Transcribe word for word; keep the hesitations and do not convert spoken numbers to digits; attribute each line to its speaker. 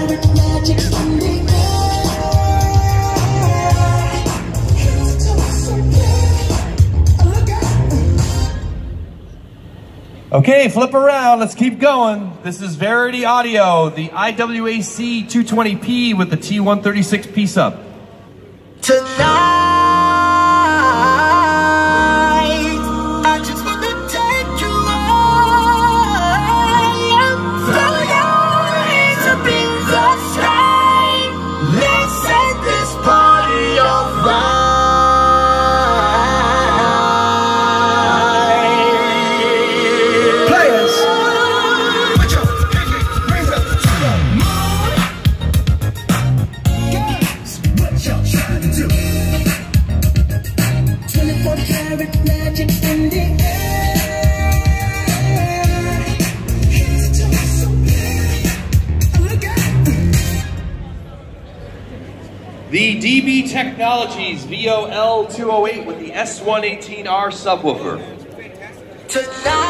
Speaker 1: Okay, flip around, let's keep going. This is Verity Audio, the I W A C two twenty P with the T one thirty-six P sub.
Speaker 2: Tonight, I just want to take you high. Throw your hands up in the sky. Let's set this party on fire.
Speaker 1: The D B Technologies V O L two oh eight with the S one eighteen R subwoofer.
Speaker 2: Tonight.